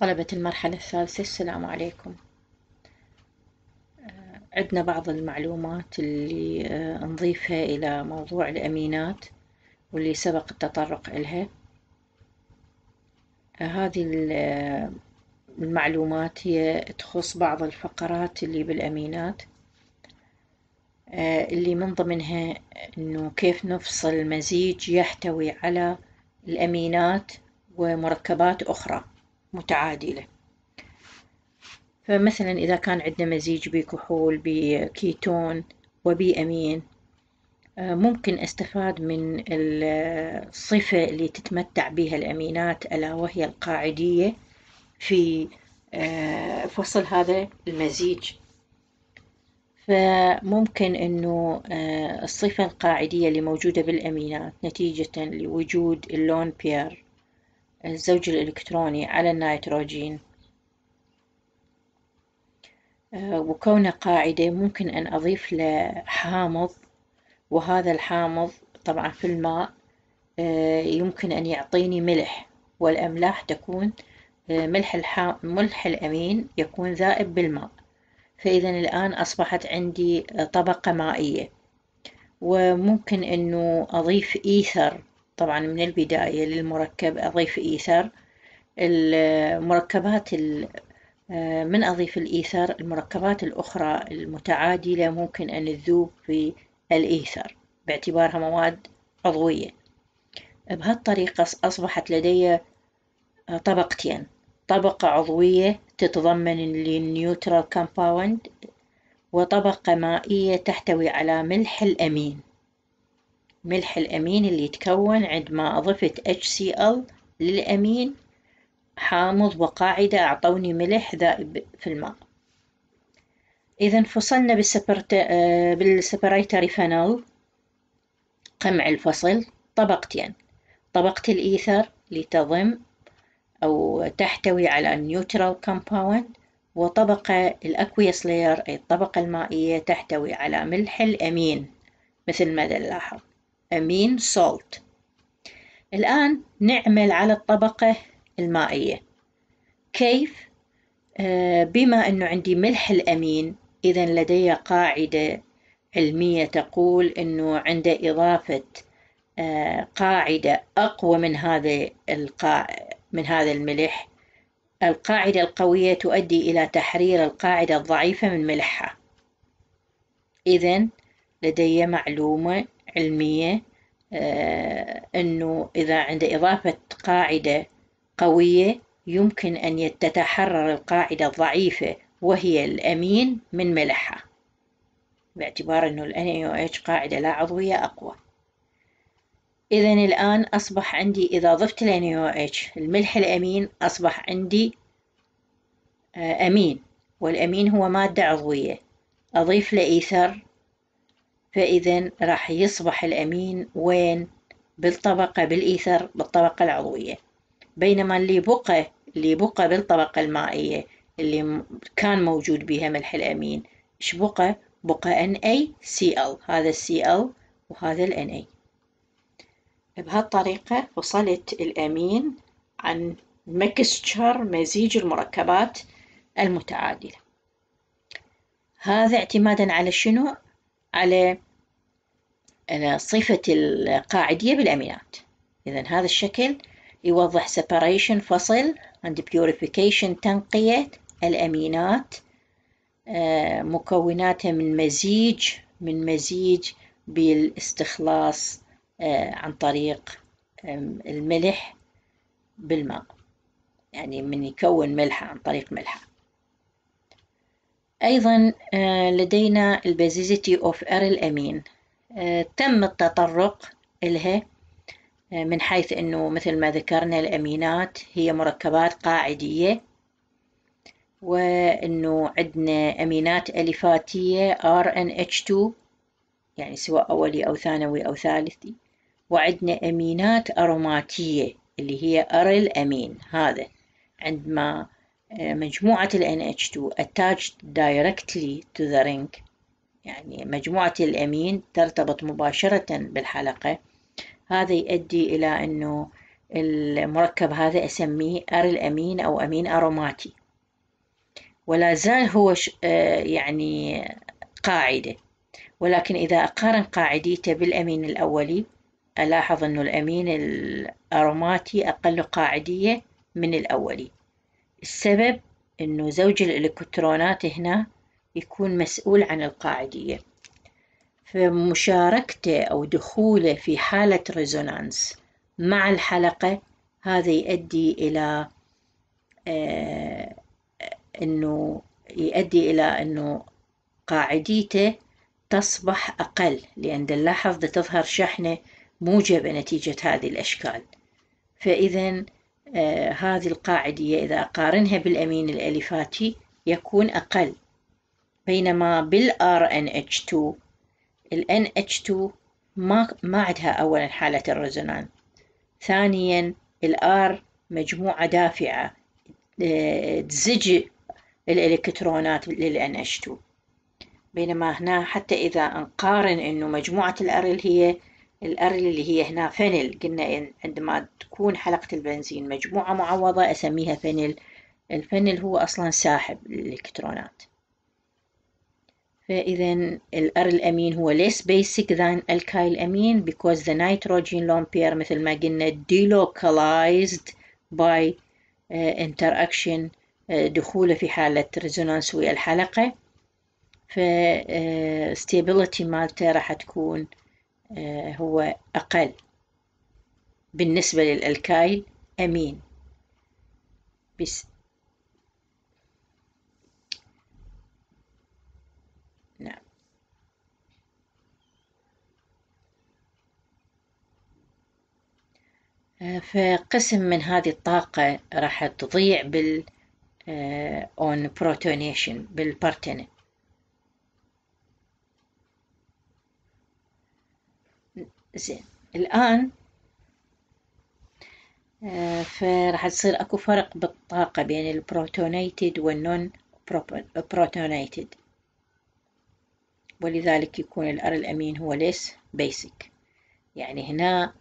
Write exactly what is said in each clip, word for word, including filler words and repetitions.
طلبة المرحلة الثالثة السلام عليكم. عندنا بعض المعلومات اللي آه، نضيفها إلى موضوع الأمينات واللي سبق التطرق إلها. آه، هذه ال- آه، المعلومات هي تخص بعض الفقرات اللي بالأمينات، آه، اللي من ضمنها إنه كيف نفصل مزيج يحتوي على الأمينات ومركبات أخرى متعادلة. فمثلا إذا كان عندنا مزيج بكحول بكيتون وبأمين، آه، ممكن أستفاد من الصفة اللي تتمتع بها الأمينات ألا وهي القاعدية في آه، فصل هذا المزيج. فممكن أنه آه، الصفة القاعدية اللي موجودة بالأمينات نتيجة لوجود اللون بير الزوج الإلكتروني على النيتروجين، وكونه قاعدة ممكن أن أضيف له حامض، وهذا الحامض طبعا في الماء يمكن أن يعطيني ملح، والأملاح تكون ملح الحا... ملح الأمين يكون ذائب بالماء. فإذا الآن أصبحت عندي طبقة مائية. وممكن أنه أضيف إيثر، طبعا من البداية للمركب أضيف إيثر. المركبات من أضيف الإيثر المركبات الأخرى المتعادلة ممكن أن تذوب في الإيثر باعتبارها مواد عضوية. بهالطريقة أصبحت لدي طبقتين: طبقة عضوية تتضمن النيوترال كومباوند، وطبقة مائية تحتوي على ملح الأمين. ملح الأمين اللي يتكون عندما أضفت إتش سي إل للأمين، حامض وقاعدة أعطوني ملح ذائب في الماء. إذا فصلنا بالسبريتري فانل قمع الفصل طبقتين: طبقة الإيثر لتضم أو تحتوي على نيوترال كومباوند، وطبقة الأكويس لاير أي الطبقة المائية تحتوي على ملح الأمين مثل ما نلاحظ أمين سولت. الآن نعمل على الطبقة المائية. كيف؟ آه بما أنه عندي ملح الأمين، إذا لدي قاعدة علمية تقول أنه عند إضافة آه قاعدة أقوى من هذا القاع من هذا الملح، القاعدة القوية تؤدي إلى تحرير القاعدة الضعيفة من ملحها. إذن لدي معلومة علمية آه أنه إذا عند إضافة قاعدة قوية يمكن أن تتحرر القاعدة الضعيفة وهي الأمين من ملحها، باعتبار أنه ال إن إيه أو إتش قاعدة لا عضوية أقوى. إذن الآن أصبح عندي إذا ضفت ال إن إيه أو إتش الملح الأمين أصبح عندي أمين، والأمين هو مادة عضوية. أضيف له إيثر، فإذا راح يصبح الأمين وين؟ بالطبقة بالإيثر بالطبقة العضوية. بينما اللي بقى اللي بقى بالطبقة المائية اللي كان موجود بها ملح الأمين، إيش بقى؟ بقى إن إيه سي إل، هذا السي إل وهذا ال إن إيه. بهالطريقة فصلت الأمين عن ميكستشر مزيج المركبات المتعادلة. هذا اعتمادا على شنو؟ على صفة القاعدية بالأمينات. إذن هذا الشكل يوضح separation فصل and purification تنقية الأمينات، مكوناتها من مزيج من مزيج بالاستخلاص عن طريق الملح بالماء، يعني من يكون ملح عن طريق ملح. أيضا لدينا البازيزيتي أوف أريل أمين، تم التطرق إلها من حيث أنه مثل ما ذكرنا الأمينات هي مركبات قاعدية، وأنه عندنا أمينات ألفاتية آر إن إتش تو يعني سواء أولي أو ثانوي أو ثالثي، وعندنا أمينات أروماتية اللي هي أريل أمين. هذا عندما مجموعة ال إن إتش تو attached directly to the ring، يعني مجموعة الأمين ترتبط مباشرة بالحلقة، هذا يؤدي إلى أنه المركب هذا أسميه أريل أمين أو أمين أروماتي، ولا زال هو يعني قاعدة. ولكن إذا أقارن قاعديته بالأمين الأولي ألاحظ أنه الأمين الأروماتي أقل قاعدية من الأولي. السبب أنه زوج الإلكترونات هنا يكون مسؤول عن القاعدية، فمشاركته أو دخوله في حالة ريزونانس مع الحلقة هذا يؤدي إلى آه أنه يؤدي إلى أنه قاعديته تصبح أقل، لأن نلاحظ تظهر شحنة موجبة نتيجة هذه الأشكال. فإذا آه هذه القاعدية إذا أقارنها بالأمين الأليفاتي يكون أقل، بينما بالآر إن إتش تو ال إن إتش تو ما ما عندها أولا حالة الريزونانس، ثانيا الآر مجموعة دافعة تزج الإلكترونات لل إن إتش تو، بينما هنا حتى إذا نقارن إنه مجموعة الأريل هي الأريل اللي هي هنا فينل، قلنا عندما تكون حلقة البنزين مجموعة معوضة أسميها فينل. الفينل هو أصلا ساحب الإلكترونات. فإذا الأريل أمين هو less basic than alkyl أمين because the nitrogen lone pair مثل ما قلنا delocalized by uh, interaction uh, دخوله في حالة ريزونانس ويا الحلقة، فستيبيليتي مالته راح تكون هو أقل بالنسبة للألكايل أمين. بس نعم. فقسم من هذه الطاقة راح تضيع بال on protonation بالبارتنة. زين الآن فراح تصير أكو فرق بالطاقة بين البروتونيتد والنون بروتونيتد، ولذلك يكون الأر الأمين هو ليس بيسك. يعني هنا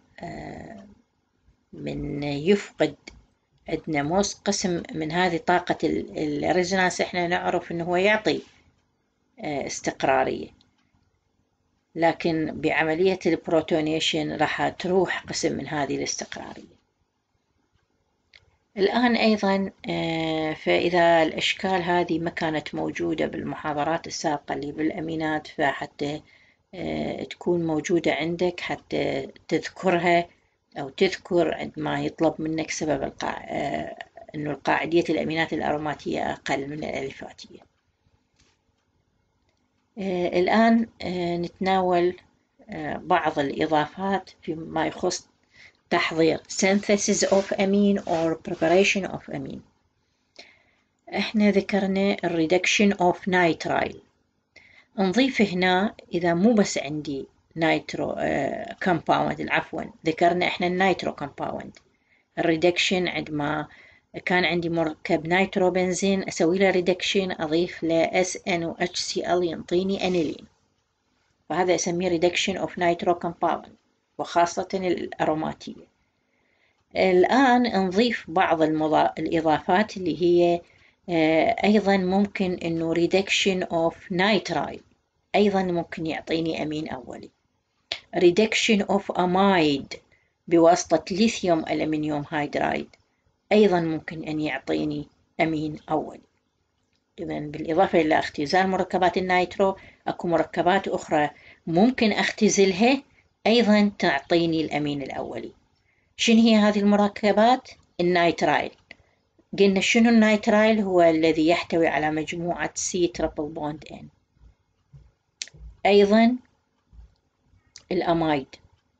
من يفقد عندنا موس قسم من هذه طاقة الريزونانس احنا نعرف انه هو يعطي استقرارية، لكن بعملية البروتونيشن راح تروح قسم من هذه الاستقرارية. الآن أيضا فإذا الأشكال هذه ما كانت موجودة بالمحاضرات السابقة اللي بالأمينات فحتى تكون موجودة عندك حتى تذكرها أو تذكر عندما يطلب منك سبب القاع... أنه القاعدية الأمينات الأروماتية أقل من الأليفاتية. الآن نتناول بعض الإضافات فيما يخص تحضير synthesis of amine or preparation of amine. احنا ذكرنا reduction of nitrile، نضيف هنا إذا مو بس عندي نايترو كومباوند، عفوا ذكرنا احنا النايترو كومباوند الريدكشن عندما كان عندي مركب نايترو بنزين أسوي له ريدكشن أضيف له إس إن و إتش سي إل ينطيني أنيلين، وهذا أسميه ريدكشن أوف نايترو كومباوند وخاصة الأروماتية. الآن نضيف بعض المضا... الإضافات اللي هي أيضا ممكن إنه reduction of nitrile أيضا ممكن يعطيني أمين أولي. reduction of amide بواسطة ليثيوم ألمنيوم هيدرايد أيضا ممكن أن يعطيني أمين أولي. إذن بالإضافة إلى اختزال مركبات النيترو أكو مركبات أخرى ممكن أختزلها أيضا تعطيني الأمين الأولي. شنو هي هذه المركبات؟ النيترايل. قلنا شنو النيترايل؟ هو الذي يحتوي على مجموعة C triple bond N. أيضا الأمايد،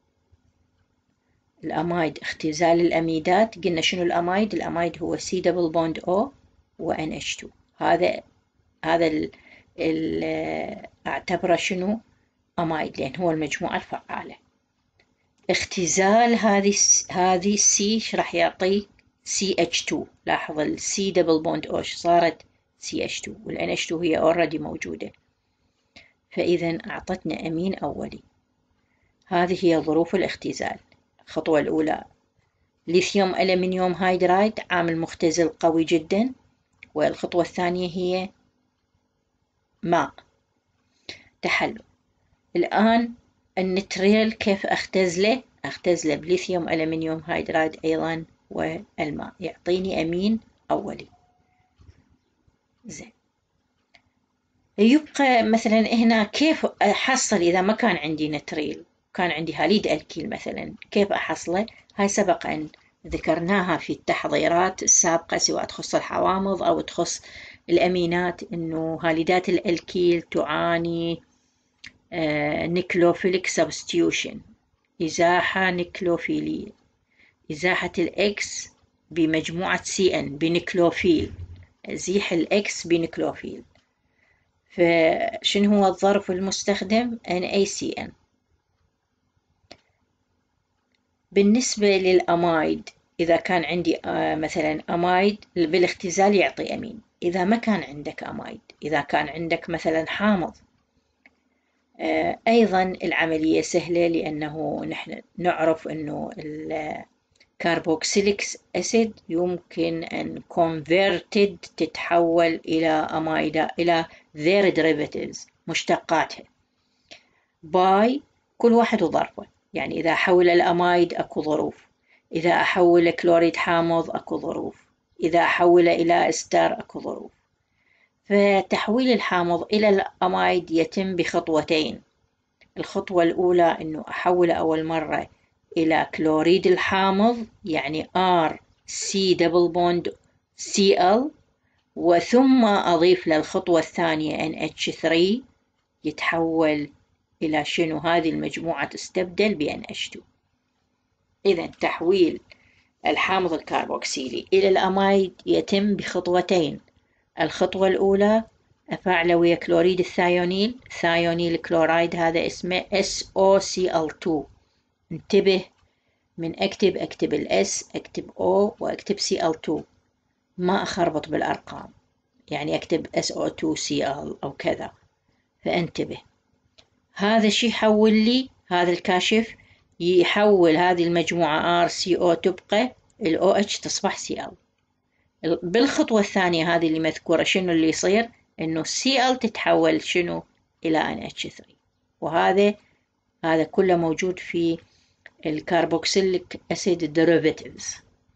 الأمايد اختزال الأميدات. قلنا شنو الأمايد؟ الأمايد هو C double bond O و إن إتش تو. هذا هذا ال ال أعتبره شنو؟ أمايد، لأن هو المجموعة الفعالة. اختزال هذه هذه C راح يعطي سي إتش تو. لاحظ ال C double bond O صارت سي إتش تو وال إن إتش تو هي already موجودة، فإذا أعطتنا أمين أولي. هذه هي ظروف الاختزال. الخطوة الأولى ليثيوم ألمنيوم هيدرايد عامل مختزل قوي جدا. والخطوة الثانية هي ماء تحلل. الآن النتريل كيف أختزله؟ أختزله بليثيوم ألمنيوم هيدرايد أيضا والماء، يعطيني أمين أولي. زين، يبقى مثلا هنا كيف أحصل إذا ما كان عندي نتريل، كان عندي هاليد الكيل مثلا، كيف أحصله؟ هاي سبق أن ذكرناها في التحضيرات السابقة، سواء تخص الحوامض أو تخص الأمينات، إنه هاليدات الألكيل تعاني نيكلوفيليك سبستيوشن، إزاحة نيكلوفيلية، إزاحة الإكس بمجموعة سي إن بنيكلوفيل، أزيح الإكس بنيكلوفيل. فشنو هو الظرف المستخدم؟ إن إيه سي إن. بالنسبة للأمايد، إذا كان عندي مثلا أمايد بالاختزال يعطي أمين. إذا ما كان عندك أمايد، إذا كان عندك مثلا حامض، أيضا العملية سهلة، لأنه نحن نعرف أنه الكاربوكسيليك أسيد يمكن أن converted تتحول إلى أمايدا، إلى their derivatives مشتقاتها باي كل واحد وظرفه. يعني إذا أحول الأمايد أكو ظروف، إذا أحول كلوريد حامض أكو ظروف، إذا أحول إلى إستار أكو ظروف. فتحويل الحامض إلى الأمايد يتم بخطوتين. الخطوة الأولى أنه أحول أول مرة إلى كلوريد الحامض، يعني R C double bond Cl، وثم أضيف للخطوة الثانية إن إتش ثري، يتحول إلى شنو؟ هذه المجموعة تستبدل ب إن إتش تو. إذا تحويل الحامض الكربوكسيلي إلى الأمايد يتم بخطوتين. الخطوة الأولى أفاعله ويا كلوريد الثايونيل، ثايونيل كلورايد، هذا اسمه إس أو سي إل تو. انتبه، من أكتب أكتب الإس، أكتب O وأكتب سي إل تو، ما أخربط بالأرقام، يعني أكتب إس أو تو سي إل أو كذا، فانتبه. هذا الشيء يحول لي، هذا الكاشف يحول هذه المجموعة R C O تبقى ال OH تصبح سي إل. بالخطوة الثانية هذه اللي مذكورة، شنو اللي يصير؟ إنه سي إل تتحول شنو؟ إلى إن إتش ثري. وهذا هذا كله موجود في الكربوكسيليك أسيد derivatives.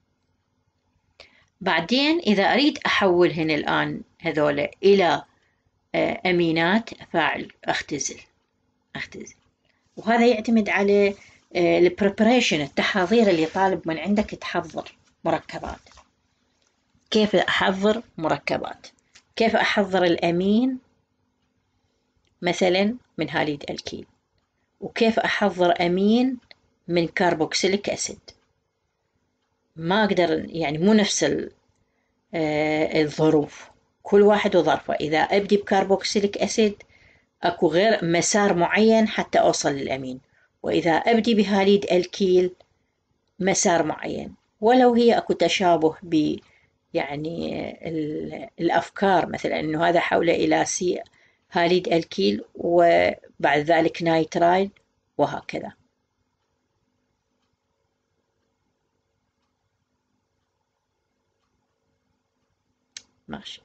بعدين إذا أريد أحول هنا الآن هذول إلى أمينات، أفاعل أختزل أختزل وهذا يعتمد على البريبريشن، التحضير اللي طالب من عندك تحضر مركبات. كيف أحضر مركبات؟ كيف أحضر الأمين مثلا من هاليد الكيل، وكيف أحضر أمين من كربوكسيليك أسيد. ما أقدر، يعني مو نفس الظروف، كل واحد وظرفه. إذا أبدي بكربوكسيليك أسيد أكو غير مسار معين حتى أوصل للأمين، وإذا أبدي بهاليد الكيل مسار معين، ولو هي أكو تشابه ب يعني الأفكار، مثلا أنه هذا حوله إلى سي هاليد الكيل وبعد ذلك نايترايد وهكذا. ماشي.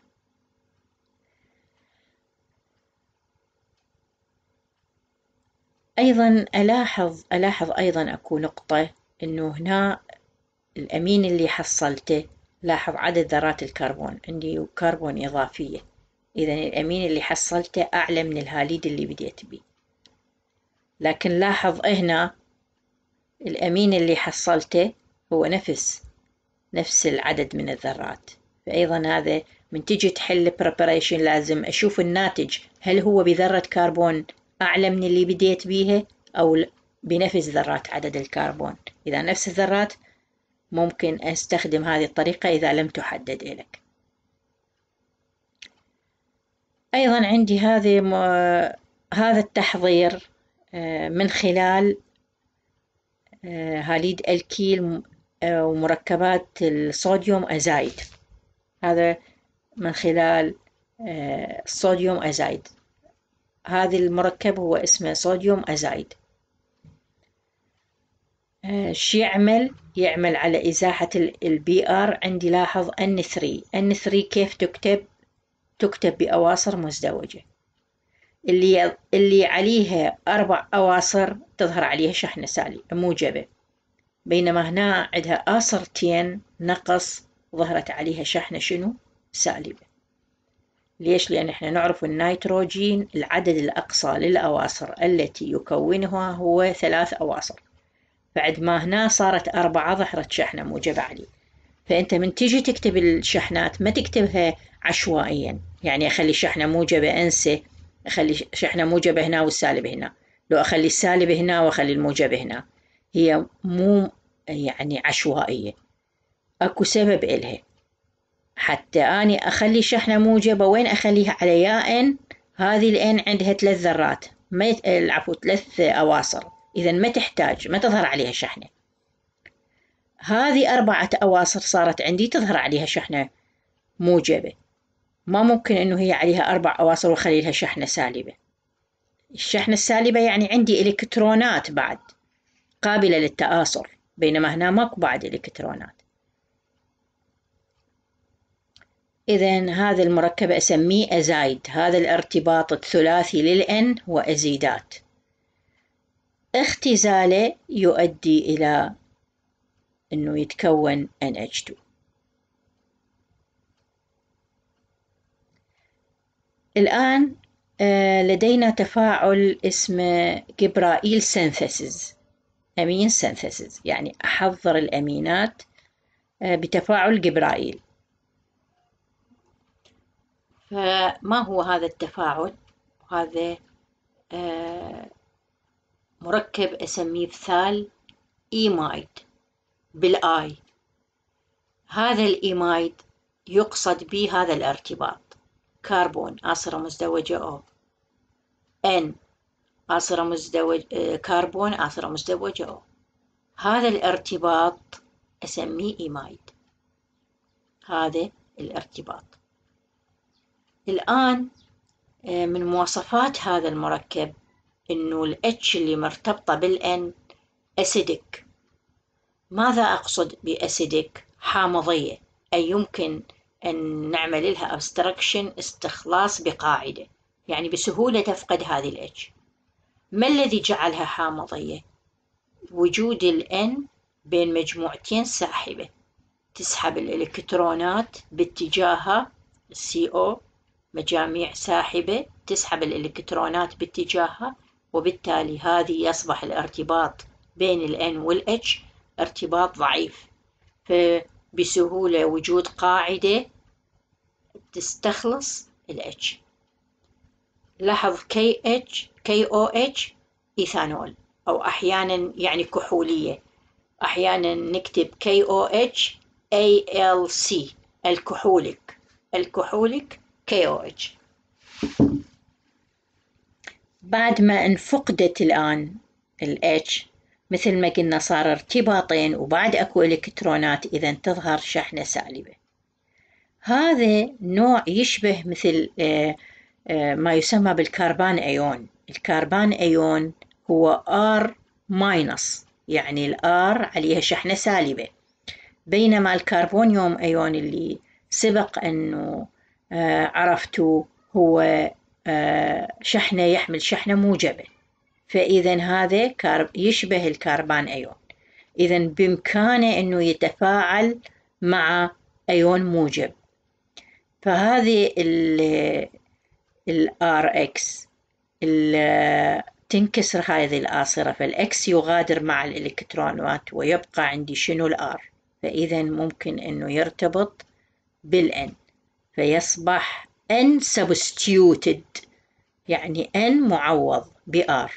أيضا ألاحظ ألاحظ أيضا أكو نقطة، أنه هنا الأمين اللي حصلته، لاحظ عدد ذرات الكربون عندي كربون إضافية، إذا الأمين اللي حصلته أعلى من الهاليد اللي بديت بيه. لكن لاحظ هنا الأمين اللي حصلته هو نفس نفس العدد من الذرات. فأيضا هذا من تجي تحل preparation لازم أشوف الناتج، هل هو بذرة كربون أعلى من اللي بديت بيها أو بنفس ذرات عدد الكربون. إذا نفس الذرات ممكن أستخدم هذه الطريقة، إذا لم تحدد لك. أيضا عندي هذه م... هذا التحضير من خلال هاليد الكيل ومركبات الصوديوم أزايد. هذا من خلال الصوديوم أزايد، هذا المركب هو اسمه صوديوم أزايد. شو يعمل؟ يعمل على إزاحة البي آر. عندي لاحظ ان ثري. ان ثري كيف تكتب؟ تكتب بأواصر مزدوجة. اللي اللي عليها أربع أواصر تظهر عليها شحنة سالبة موجبة، بينما هنا عندها آصرتين نقص ظهرت عليها شحنة شنو؟ سالبة. ليش؟ لأن احنا نعرف النيتروجين العدد الأقصى للأواصر التي يكونها هو ثلاث أواصر، بعد ما هنا صارت أربعة ظهرت شحنة موجبة عليه. فأنت من تيجي تكتب الشحنات ما تكتبها عشوائيا، يعني أخلي شحنة موجبة أنسى أخلي شحنة موجبة هنا والسالب هنا، لو أخلي السالب هنا وأخلي الموجب هنا، هي مو يعني عشوائية، أكو سبب إلها. حتى أني أخلي شحنة موجبة وين أخليها؟ على يا إن. هذه الإن عندها ثلاث ذرات، ما العفو ثلاث أواصر، إذا ما تحتاج ما تظهر عليها شحنة. هذه أربعة أواصر صارت عندي تظهر عليها شحنة موجبة، ما ممكن إنه هي عليها أربع أواصر وخلي لها شحنة سالبة. الشحنة السالبة يعني عندي إلكترونات بعد قابلة للتآصر، بينما هنا ماكو بعد إلكترونات. إذن هذا المركب أسميه أزايد. هذا الارتباط الثلاثي للN هو أزيدات. اختزاله يؤدي إلى أنه يتكون إن إتش تو. الآن لدينا تفاعل اسمه جبرائيل سينثيسيس، أمين سينثيسيس، يعني أحضر الأمينات بتفاعل جبرائيل. فما هو هذا التفاعل؟ هذا مركب أسميه بثال إيمايد بالآي. هذا الإيمايد يقصد به هذا الارتباط: كربون آصرة مزدوجة أو، N آصرة مزدوج كربون آصرة مزدوجة أو. هذا الارتباط أسميه إيمايد. هذا الارتباط. الآن من مواصفات هذا المركب إنه ال H اللي مرتبطة بالN أسيدك. ماذا أقصد بأسيدك؟ حامضية، أي يمكن أن نعمل لها abstraction استخلاص بقاعدة، يعني بسهولة تفقد هذه ال H. ما الذي جعلها حامضية؟ وجود ال N بين مجموعتين ساحبة تسحب الإلكترونات باتجاهها، سي أو مجاميع ساحبة تسحب الإلكترونات باتجاهها، وبالتالي هذه يصبح الارتباط بين ال N وال H ارتباط ضعيف، فبسهولة وجود قاعدة تستخلص ال H. لاحظ كي إتش كي أو إتش إيثانول، أو أحيانا يعني كحولية، أحيانا نكتب كي أو إتش إيه إل سي الكحولك، الكحولك كي أو إتش. بعد ما انفقدت الآن ال H مثل ما قلنا صار ارتباطين وبعد أكو إلكترونات، إذا تظهر شحنة سالبة. هذا نوع يشبه مثل ما يسمى بالكربان أيون. الكربان أيون هو R ماينس، يعني الآر عليها شحنة سالبة، بينما الكربونيوم أيون اللي سبق أنه عرفتوا هو شحنة يحمل شحنة موجبة. فإذا هذا يشبه الكربان أيون، إذا بإمكانه أنه يتفاعل مع أيون موجب. فهذه ال آر إكس تنكسر هذه الآصرة، فالإكس يغادر مع الإلكترونات ويبقى عندي شنو الآر، فإذا ممكن أنه يرتبط بالN فيصبح N substituted، يعني N معوض بR.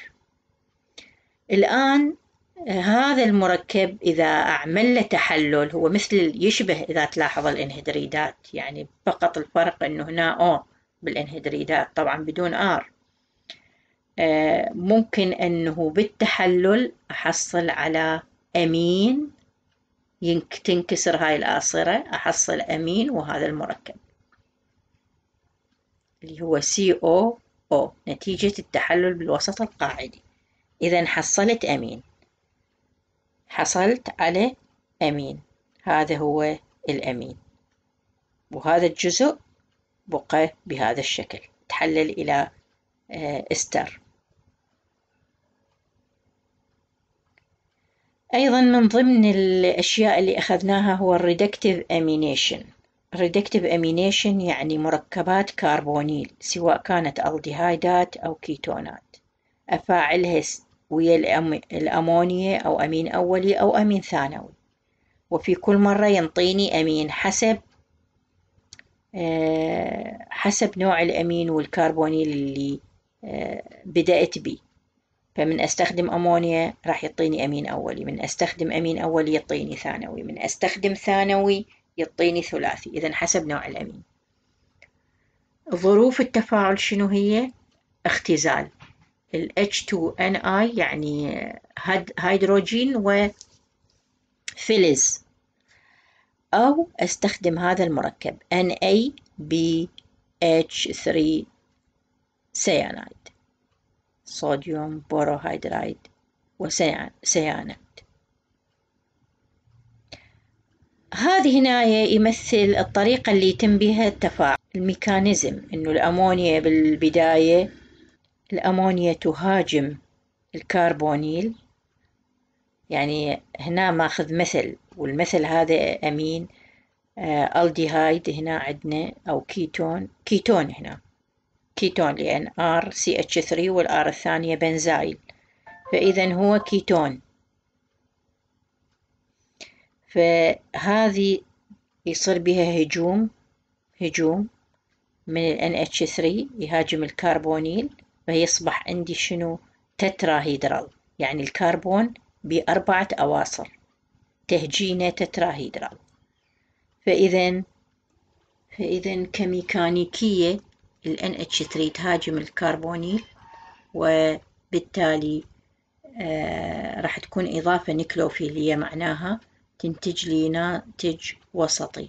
الآن هذا المركب إذا أعمل له تحلل هو مثل يشبه إذا تلاحظ الانهدريدات، يعني فقط الفرق أنه هنا O بالانهدريدات طبعا بدون R. ممكن أنه بالتحلل أحصل على أمين، تنكسر هاي الآصرة أحصل أمين وهذا المركب اللي هو سي أو أو نتيجة التحلل بالوسط القاعدي. إذا حصلت أمين. حصلت على أمين. هذا هو الأمين، وهذا الجزء بقى بهذا الشكل، تحلل إلى استر. أيضا من ضمن الأشياء اللي أخذناها هو الريدكتيف أمينيشن. الريدكتيف أمينيشن يعني مركبات كربونيل سواء كانت ألديهايدات أو كيتونات، أفاعلها ويا الأمونيا أو أمين أولي أو أمين ثانوي، وفي كل مرة ينطيني أمين حسب حسب نوع الأمين والكربونيل اللي بدأت به. فمن أستخدم أمونيا راح يعطيني أمين أولي، من أستخدم أمين أولي يعطيني ثانوي، من أستخدم ثانوي يعطيني ثلاثي. إذن حسب نوع الأمين. ظروف التفاعل شنو هي؟ اختزال ال إتش تو إن آي يعني هيدروجين وفلز، أو أستخدم هذا المركب إن إيه بي إتش ثري سيانايد، صوديوم بوروهيدرايد وسيانات. هذه هنا يمثل الطريقة اللي يتم بها التفاعل، الميكانيزم. إنه الأمونيا بالبداية الأمونيا تهاجم الكربونيل، يعني هنا ماخذ مثل، والمثل هذا أمين آه ألديهايد هنا عندنا، أو كيتون كيتون هنا كيتون لأن R سي إتش ثري والآر الثانية بنزايل، فإذا هو كيتون. فهذه يصير بها هجوم هجوم من ال إن إتش ثري يهاجم الكربونيل، فيصبح عندي شنو؟ تتراهيدرال، يعني الكربون بأربعة أواصر، تهجينه تتراهيدرال. فإذا فإذا كميكانيكية ال إن إتش ثري تهاجم الكربونيل، وبالتالي آه راح تكون إضافة نيكلوفيلية، معناها تنتج لي ناتج وسطي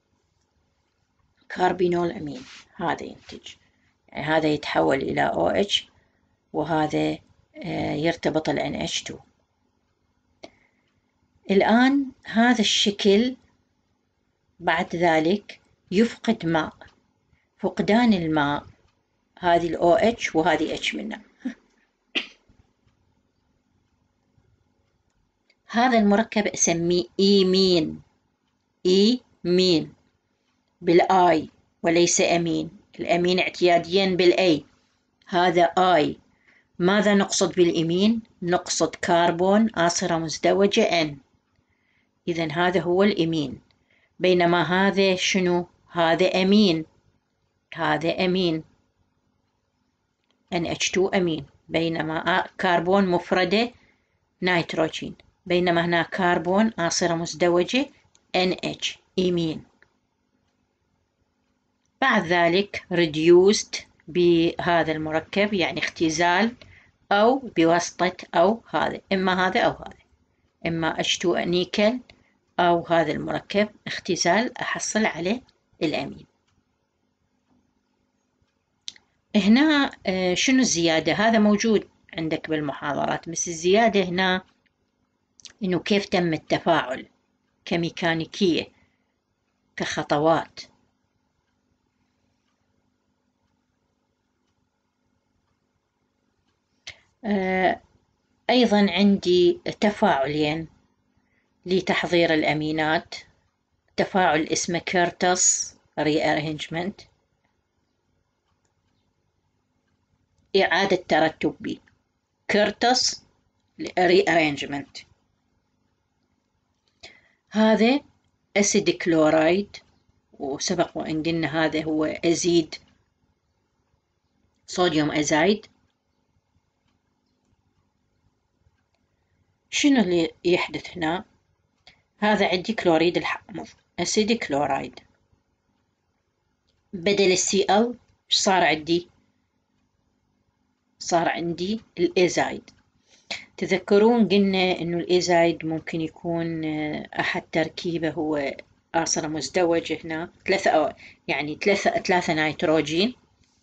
كاربينول أمين. هذا ينتج، يعني هذا يتحول إلى أو إتش وهذا آه يرتبط ال إن إتش تو. الآن هذا الشكل بعد ذلك يفقد ماء. فقدان الماء، هذه ال أو إتش وهذه H منها، هذا المركب أسميه إيمين. إيمين بالآي وليس أمين. الأمين اعتياديا بالأي، هذا آي. ماذا نقصد بالإمين؟ نقصد كربون آصرة مزدوجة N. إذن هذا هو الإمين. بينما هذا شنو؟ هذا أمين، هذا أمين إن إتش تو أمين، بينما كربون مفردة نيتروجين، بينما هنا كربون آصرة مزدوجة إن إتش إيمين. بعد ذلك reduced بهذا المركب، يعني اختزال أو بواسطة أو هذا، إما هذا أو هذا، إما إتش تو نيكل أو هذا المركب اختزال، أحصل على الأمين. هنا شنو الزيادة؟ هذا موجود عندك بالمحاضرات، بس الزيادة هنا إنه كيف تم التفاعل كميكانيكية كخطوات. أيضا عندي تفاعلين لتحضير الأمينات، تفاعل اسمه كيرتس rearrangement، إعادة ترتب به، كيرتس rearrangement. هذا أسيد كلورايد، وسبق وأن قلنا هذا هو أزيد صوديوم أزايد. شنو اللي يحدث هنا؟ هذا عندي كلوريد الحامض أسيد كلورايد، بدل السي ال صار عندي؟ صار عندي الإزايد. تذكرون قلنا إنه الإزايد ممكن يكون أحد تركيبه هو آصرة مزدوجة، هنا ثلاثة، يعني ثلاثة ثلاثة نيتروجين.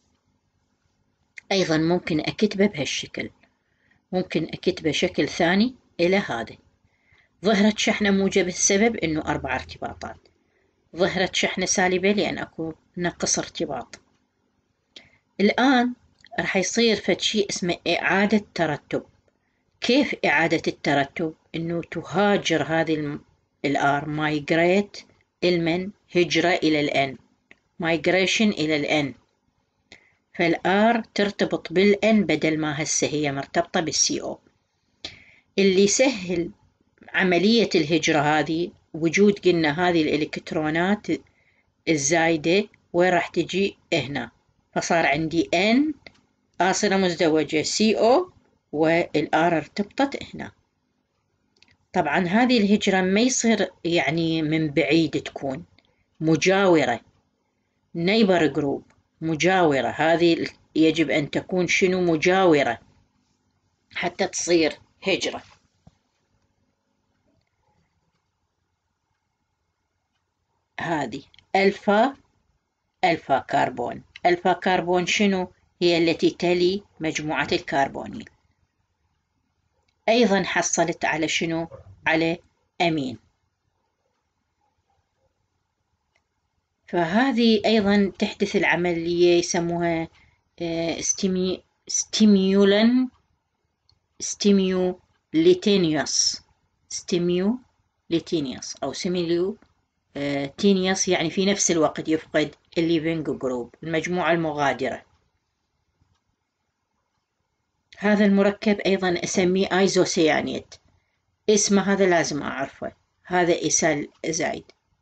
أيضا ممكن أكتبه بهالشكل، ممكن أكتبه شكل ثاني إلى هذا. ظهرت شحنة موجبة السبب إنه أربع ارتباطات، ظهرت شحنة سالبة لأن أكو نقص ارتباط. الآن راح يصير فد شيء اسمه إعادة ترتب. كيف إعادة الترتب؟ إنه تهاجر هذه الآر مايجريت المن هجرة إلى الأن، مايجريشن إلى الأن، فالآر ترتبط بالأن بدل ما هسه هي مرتبطة بالسي أو. اللي يسهل عملية الهجرة هذه وجود قلنا هذه الإلكترونات الزايدة وين راح تجي هنا، فصار عندي N آصلة مزدوجة سي أو والآر ارتبطت هنا. طبعا هذه الهجرة ما يصير يعني من بعيد، تكون مجاورة، neighbor group، مجاورة. هذه يجب أن تكون شنو؟ مجاورة حتى تصير هجرة. هذه ألفا ألفا كربون. ألفا كربون شنو؟ هي التي تلي مجموعة الكربونيل. أيضا حصلت على شنو؟ على أمين. فهذه أيضا تحدث العملية يسموها ستيمي ستيميولن ستيميوليتينيوس ستيميوليتينيوس أو سيميليو تينيوس، يعني في نفس الوقت يفقد الليفينج جروب، المجموعة المغادرة. هذا المركب أيضا أسميه أيزوسيانيت، اسمه هذا لازم أعرفه، هذا إيسال زايد.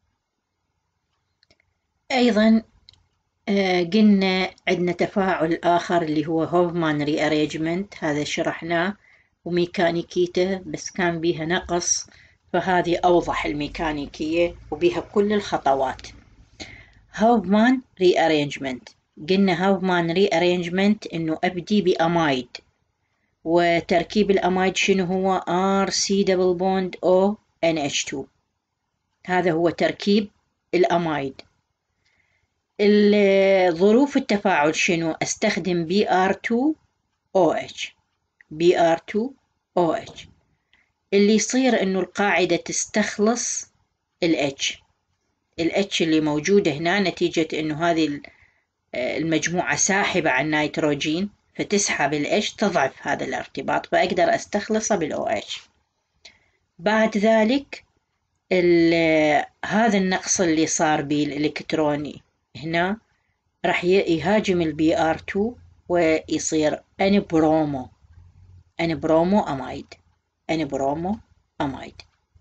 أيضا آه قلنا عندنا تفاعل آخر اللي هو هوفمان ري أريجمنت، هذا شرحناه وميكانيكيته بس كان بيها نقص، فهذه أوضح الميكانيكية وبيها كل الخطوات. هوفمان ري أرينجمنت، قلنا هوفمان ري أرينجمنت إنه أبدي بأمايد، وتركيب الأمايد شنو هو؟ R C double bond O N H two، هذا هو تركيب الأمايد. ظروف التفاعل شنو؟ أستخدم بي آر تو أو إتش، بي آر تو أو إتش. اللي يصير إنه القاعدة تستخلص ال H، ال H اللي موجودة هنا نتيجة إنه هذه المجموعة ساحبة عن نيتروجين، فتسحب ال H تضعف هذا الارتباط، فأقدر أستخلصه بال أو إتش. بعد ذلك هذا النقص اللي صار بالإلكتروني هنا راح يهاجم البي آر تو ويصير أنبرومو أنبرومو أمايد أنبرومو أمايد.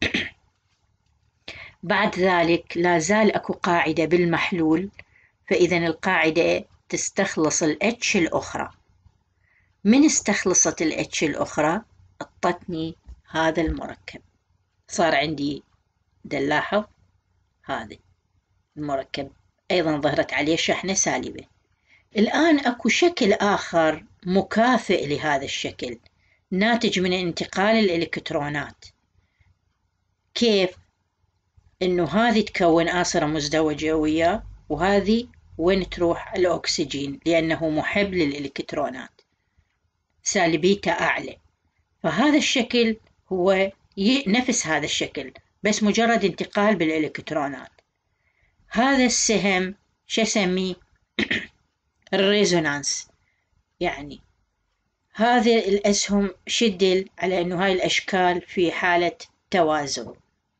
بعد ذلك لا زال أكو قاعدة بالمحلول، فإذا القاعدة تستخلص ال H الأخرى. من استخلصت ال H الأخرى أعطتني هذا المركب، صار عندي نلاحظ هذا المركب أيضا ظهرت عليه شحنة سالبة. الآن أكو شكل آخر مكافئ لهذا الشكل ناتج من انتقال الإلكترونات. كيف؟ إنه هذه تكون آصرة مزدوجة وياه، وهذه وين تروح؟ الأكسجين، لأنه محب للإلكترونات، سالبيته أعلى. فهذا الشكل هو نفس هذا الشكل بس مجرد انتقال بالإلكترونات. هذا السهم شو اسميه؟ الريزونانس. يعني هذه الأسهم شدل على أنه هاي الأشكال في حالة توازن.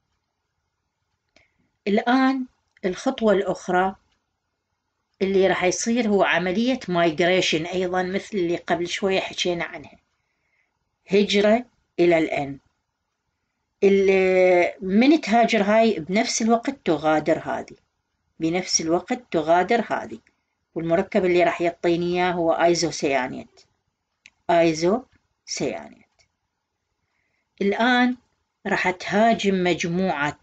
الآن الخطوة الأخرى اللي راح يصير هو عملية مايجريشن، أيضا مثل اللي قبل شوية حكينا عنها، هجرة إلى الأن. من تهاجر هاي بنفس الوقت تغادر هذه، بنفس الوقت تغادر هذه، والمركب اللي راح يعطيني إياه هو أيزوسيانيت أيزوسيانيت. الآن راح تهاجم مجموعة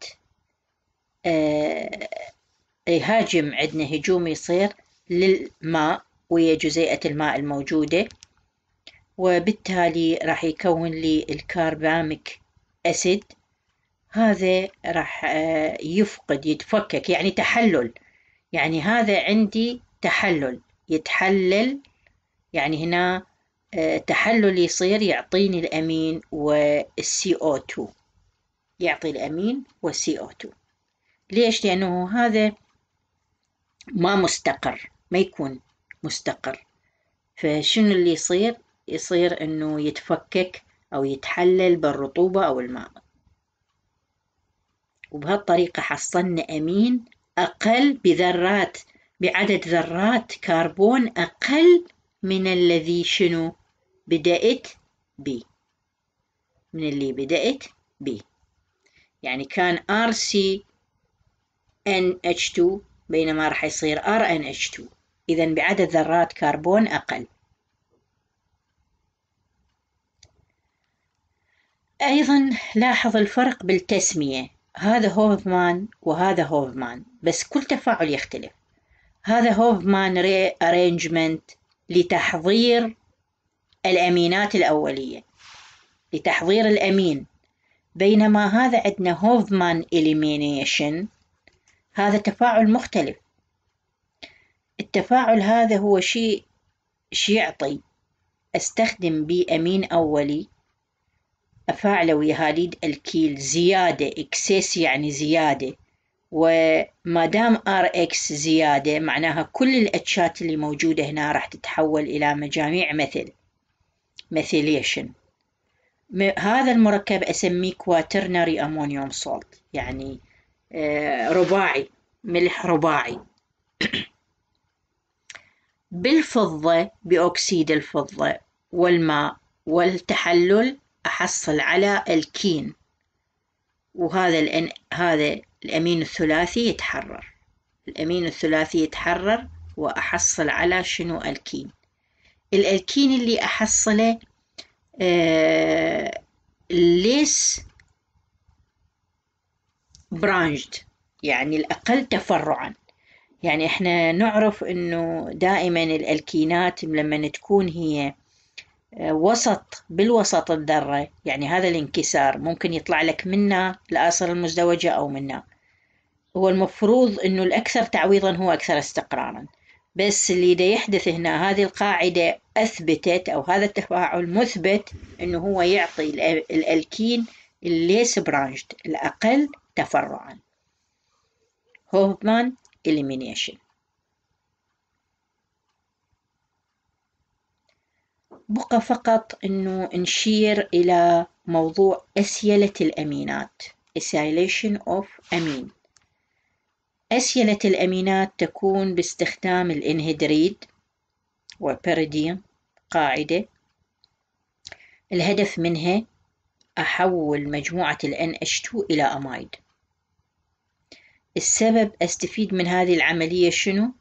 آه يهاجم عندنا هجوم يصير للماء وهي جزيئة الماء الموجودة، وبالتالي راح يكون لي الكارباميك أسيد. هذا راح آه يفقد يتفكك، يعني تحلل، يعني هذا عندي تحلل يتحلل، يعني هنا آه تحلل يصير يعطيني الأمين والسي أو تو، يعطي الأمين والسي أو تو. ليش؟ لأنه هذا ما مستقر، ما يكون مستقر. فشنو اللي يصير؟ يصير أنه يتفكك أو يتحلل بالرطوبة أو الماء، وبهالطريقة حصلنا أمين أقل بذرات، بعدد ذرات كربون أقل من الذي شنو بدأت بي، من اللي بدأت بي. يعني كان آر سي إن إتش تو بينما راح يصير آر إن إتش تو، إذن بعدد ذرات كربون أقل. أيضا لاحظ الفرق بالتسمية، هذا هوفمان وهذا هوفمان، بس كل تفاعل يختلف. هذا هوفمان ري أرينجمنت لتحضير الأمينات الأولية، لتحضير الأمين، بينما هذا عندنا هوفمان إليمينيشن، هذا تفاعل مختلف. التفاعل هذا هو شيء شي يعطي أستخدم بيه أمين أولي أفاعله ويا هاليد الكيل زيادة، إكسس يعني زيادة، وما دام ار اكس زيادة معناها كل الاتشات اللي موجودة هنا راح تتحول إلى مجاميع مثل ميثيليشن. هذا المركب أسميه كواترنري أمونيوم سولت، يعني رباعي، ملح رباعي. بالفضة، بأكسيد الفضة والماء والتحلل أحصل على الكين، وهذا الأن... هذا الأمين الثلاثي يتحرر، الأمين الثلاثي يتحرر وأحصل على شنو؟ الكين. الألكين اللي أحصله آه... ليس برانجد، يعني الأقل تفرعا. يعني احنا نعرف انه دائما الألكينات لما تكون هي وسط بالوسط الذرة، يعني هذا الانكسار ممكن يطلع لك منه الآثار المزدوجة أو منه، هو المفروض انه الأكثر تعويضا هو أكثر استقرارا. بس اللي دا يحدث هنا، هذه القاعدة أثبتت أو هذا التفاعل مثبت انه هو يعطي الألكين الليس برانجد، الأقل تفرعا، هوفمان إليمينيشن. بقى فقط أنه نشير إلى موضوع أسيلة الأمينات، Acylation of أمين. أسيلة الأمينات تكون باستخدام الإنهيدريد وبيريديوم، قاعدة الهدف منها أحول مجموعة ال إن إتش تو إلى أمايد. السبب أستفيد من هذه العملية شنو؟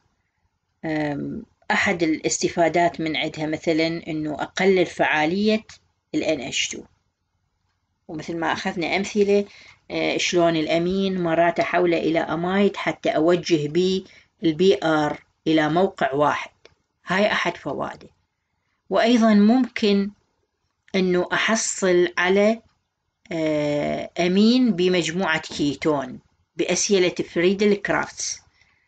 أحد الاستفادات من عندها مثلا أنه أقلل فعالية ال إن إتش تو، ومثل ما أخذنا أمثلة شلون الأمين مرات أحوله إلى أمايد حتى أوجه بي البي آر إلى موقع واحد، هاي أحد فوائده. وأيضا ممكن أنه أحصل على أمين بمجموعة كيتون بأسيلة فريدل كرافتس.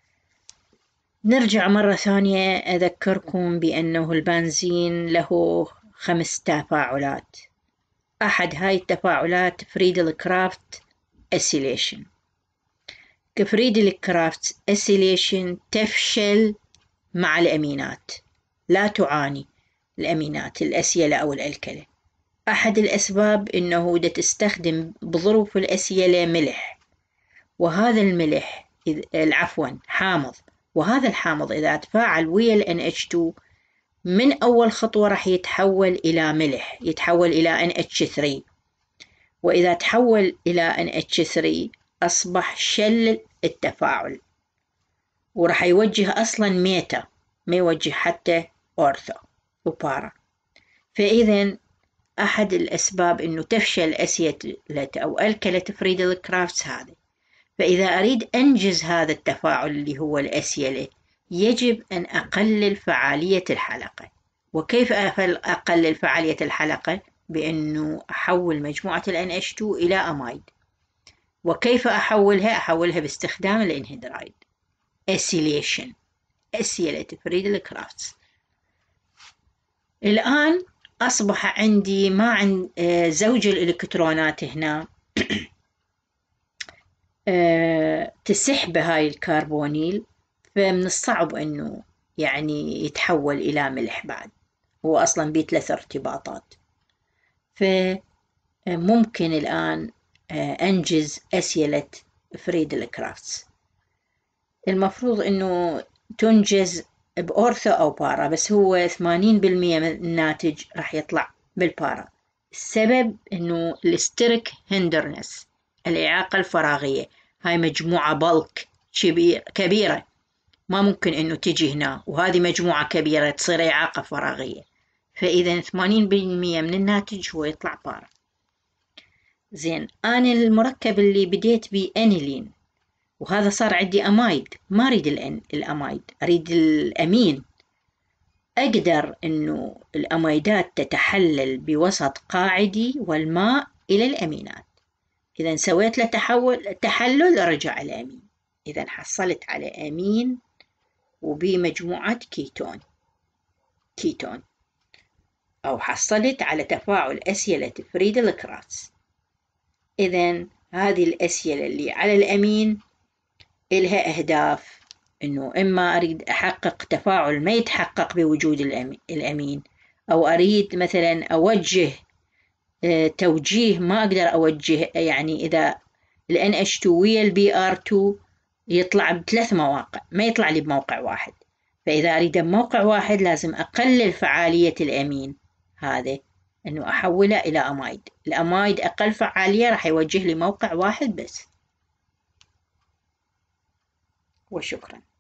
نرجع مرة ثانية أذكركم بأنه البنزين له خمس تفاعلات، أحد هاي التفاعلات فريدل كرافت أسيليشن. كفريدل كرافت أسيليشن تفشل مع الأمينات، لا تعاني الأمينات الأسيلة أو الألكلة. أحد الأسباب أنه دا تستخدم بظروف الأسيلة ملح، وهذا الملح العفوا حامض، وهذا الحامض إذا تفاعل ويا ال إن إتش تو من أول خطوة راح يتحول إلى ملح، يتحول إلى إن إتش ثري، وإذا تحول إلى إن إتش ثري أصبح شل التفاعل، وراح يوجه أصلا ميتا، ما يوجه حتى أورثو وبارا. فإذا أحد الأسباب أنه تفشل أسيلة أو ألكلة فريدل كرافتس هذا. فإذا أريد أنجز هذا التفاعل اللي هو الأسيلة يجب أن أقلل فعالية الحلقة. وكيف أقلل فعالية الحلقة؟ بأنه أحول مجموعة ال إن إتش تو إلى أمايد. وكيف أحولها؟ أحولها باستخدام الإنهيدرايد أسيليشن، أسيلة فريدل كرافتس. الآن أصبح عندي ما عند زوج الإلكترونات هنا آه تسحب هاي الكربونيل، فمن الصعب أنه يعني يتحول إلى ملح بعد، هو أصلا بيه ثلاث ارتباطات. فممكن الآن آه أنجز أسيلة فريدل كرافتس. المفروض أنه تنجز بأورثو أو بارا، بس هو ثمانين بالمئة من الناتج راح يطلع بالبارا. السبب أنه الستريك هندرنس، الإعاقة الفراغية، هاي مجموعة بلك كبيرة، ما ممكن أنه تجي هنا وهذه مجموعة كبيرة تصير إعاقة فراغية، فإذا ثمانين بالمئة من الناتج هو يطلع بارا. زين، أنا المركب اللي بديت بيه أنيلين، وهذا صار عندي أمايد، ما أريد الأمايد، أريد الأمين. أقدر أنه الأمايدات تتحلل بوسط قاعدي والماء إلى الأمينات. إذا سويت له تحول تحلل رجع الأمين، إذا حصلت على أمين وبمجموعة كيتون كيتون أو حصلت على تفاعل أسيلة فريدل كرافس. إذا هذه الأسيلة اللي على الأمين إلها أهداف، إنه إما أريد أحقق تفاعل ما يتحقق بوجود الأمين، أو أريد مثلا أوجه توجيه ما أقدر أوجه، يعني إذا ال إن إتش تو ويا ال بي آر تو يطلع بثلاث مواقع، ما يطلع لي بموقع واحد، فإذا أريد بموقع واحد لازم أقلل فعالية الأمين هذا، إنه أحوله إلى أمايد. الأمايد أقل فعالية راح يوجه لي موقع واحد بس. وشكرا.